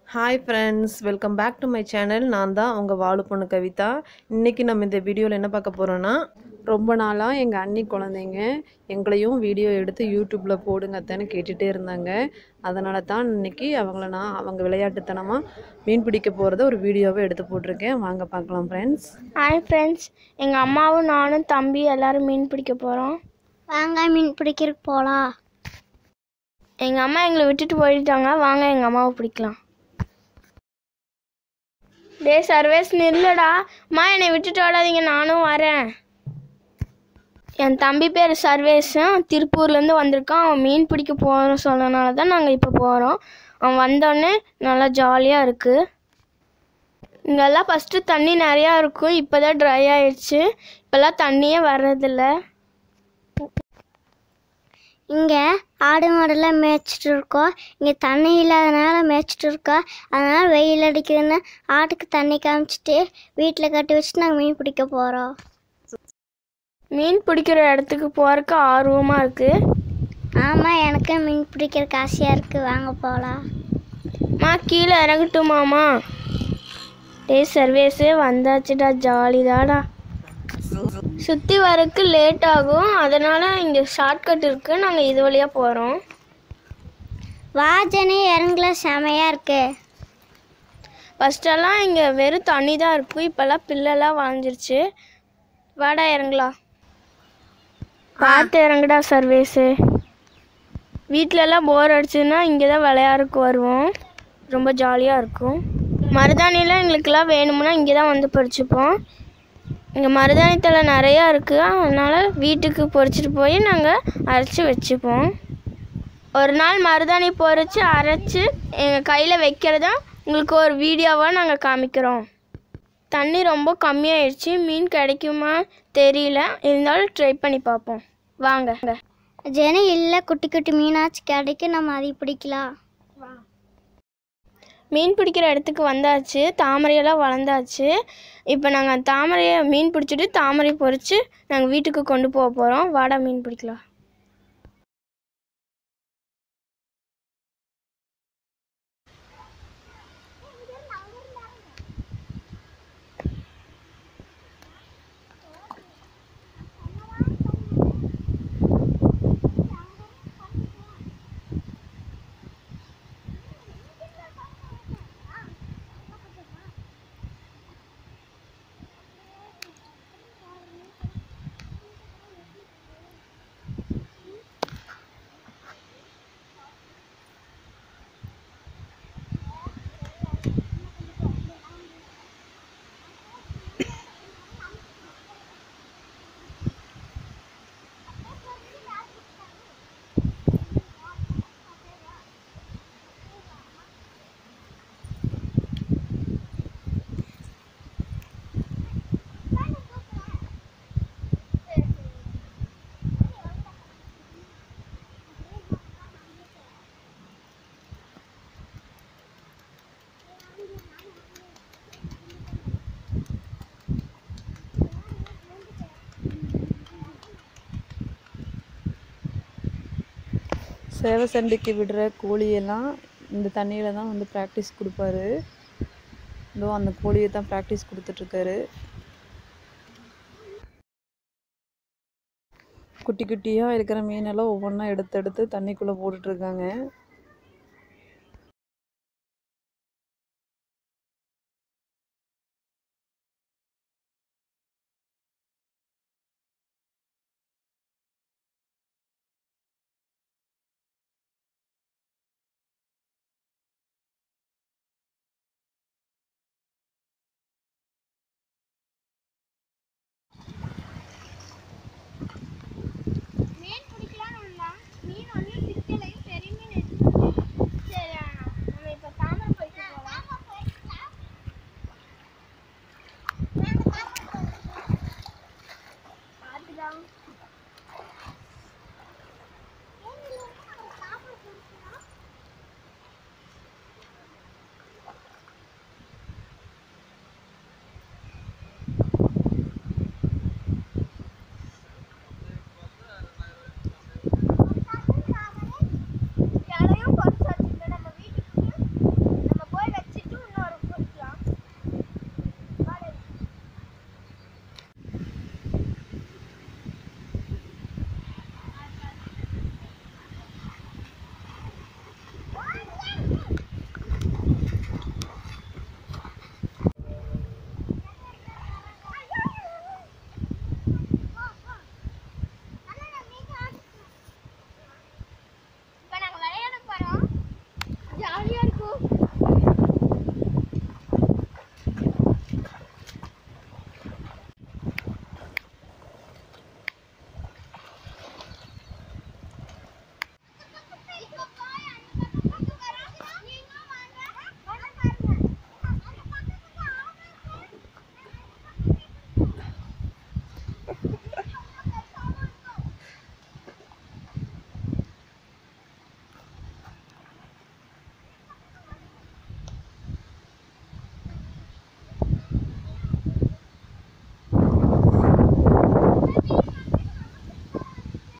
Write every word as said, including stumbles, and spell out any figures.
Hi friends, welcome back to my channel. நான் தான் உங்க வாலு பொண்ணு கவிதா. இன்னைக்கு நம்ம இந்த வீடியோல என்ன பார்க்க போறோம்னா, ரொம்ப நாளா எங்க அண்ணி குழந்தைங்க எங்களையும் வீடியோ எடுத்து யூடியூப்ல போடுங்க அத்தனை கேட்டுட்டே இருந்தாங்க. அதனால தான் இன்னைக்கு அவங்கள நான் அவங்க விளையாட்டுத்தனமா மீன் பிடிக்க போறத ஒரு வீடியோவை எடுத்து போட்டிருக்கேன். வாங்க பார்க்கலாம் ஃப்ரெண்ட்ஸ். ஹாய் ஃப்ரெண்ட்ஸ், எங்கள் அம்மாவும் நானும் தம்பி எல்லோரும் மீன் பிடிக்க போகிறோம். வாங்க மீன் பிடிக்கிறதுக்கு போகலாம். எங்கள் அம்மா எங்களை விட்டுட்டு போயிட்டாங்க. வாங்க எங்கள் அம்மாவை பிடிக்கலாம். டே சர்வேஸ் நில்லடா. அம்மா என்னை விட்டுட்டு ஓடாதீங்க, நானும் வரேன். என் தம்பி பேர் சர்வேஸும் திருப்பூர்லேருந்து வந்திருக்கான். அவன் மீன் பிடிக்க போகிறோம் சொன்னனால தான் நாங்கள் இப்போ போகிறோம். அவன் வந்தோடனே நல்லா ஜாலியாக இருக்குது. இங்கெல்லாம் ஃபஸ்ட்டு தண்ணி நிறையா இருக்கும், இப்போ தான் ட்ரை ஆயிடுச்சு. இப்போல்லாம் தண்ணியே வர்றதில்ல. இங்கே ஆடு மாடெல்லாம் மேய்ச்சிட்டு இருக்கோம். இங்கே தண்ணி இல்லாதனால மேய்ச்சிட்டு இருக்கோம். அதனால் வெயில் அடிக்குதுன்னு ஆட்டுக்கு தண்ணி காமிச்சிட்டு வீட்டில் கட்டி வச்சுட்டு நாங்கள் மீன் பிடிக்க போகிறோம். மீன் பிடிக்கிற இடத்துக்கு போகிறதுக்கு ஆர்வமாக இருக்குது. ஆமாம், எனக்கு மீன் பிடிக்கிறதுக்கு ஆசையாக இருக்குது. வாங்க போகலாம். மா கீழே இறங்கட்டுமாம்மா? டே சர்வேஸே வந்தாச்சுடா, ஜாலிதாடா. சுற்றி வரக்கு லேட் ஆகும், அதனால் இங்கே ஷார்ட்கட் இருக்குது. நாங்கள் இது வழியாக போகிறோம். வாஜனே இறங்கல, செமையாக இருக்கு. ஃபஸ்ட்டெல்லாம் இங்கே வெறும் தண்ணி தான் இருக்கும், இப்போல்லாம் பில்லெல்லாம் வாஞ்சிருச்சு. வாடா இறங்கலாம். பார்த்து இறங்குடா சர்வேஸு. வீட்டிலலாம் போர் அடிச்சுன்னா இங்கே தான் விளையாடுறதுக்கு வருவோம். ரொம்ப ஜாலியாக இருக்கும். மருதாணிலாம் எங்களுக்கெல்லாம் வேணும்னா இங்கே தான் வந்து பறிச்சுப்போம். இங்கே மருதாணி தழை நிறையா இருக்குது, அதனால் வீட்டுக்கு பறிச்சிட்டு போய் நாங்கள் அரைச்சி வச்சுப்போம். ஒரு நாள் மருதாணி பறித்து அரைச்சி எங்கள் கையில் வைக்கிறதா உங்களுக்கு ஒரு வீடியோவாக நாங்கள் காமிக்கிறோம். தண்ணி ரொம்ப கம்மியாயிடுச்சு, மீன் கிடைக்குமா தெரியல, இருந்தாலும் ட்ரை பண்ணி பார்ப்போம். வாங்க. ஜெனி இல்லை, குட்டி குட்டி மீனாச்சு கிடைக்கும், நம்ம அதை பிடிக்கலாம். மீன் பிடிக்கிற இடத்துக்கு வந்தாச்சு. தாமரையெல்லாம் வளர்ந்தாச்சு. இப்போ நாங்கள் தாமரையை மீன் பிடிச்சிட்டு தாமரை பொறிச்சு நாங்கள் வீட்டுக்கு கொண்டு போக போகிறோம். வாடா மீன் பிடிக்கலாம். சேவை சண்டைக்கு விடுற கோழியெல்லாம் இந்த தண்ணியில் தான் வந்து ப்ராக்டிஸ் கொடுப்பாரு. இதோ அந்த கோழியை தான் ப்ராக்டிஸ் கொடுத்துட்ருக்காரு. குட்டி குட்டியாக இருக்கிற மீனெல்லாம் ஒவ்வொன்றா எடுத்து எடுத்து தண்ணிக்குள்ளே போட்டுட்ருக்காங்க.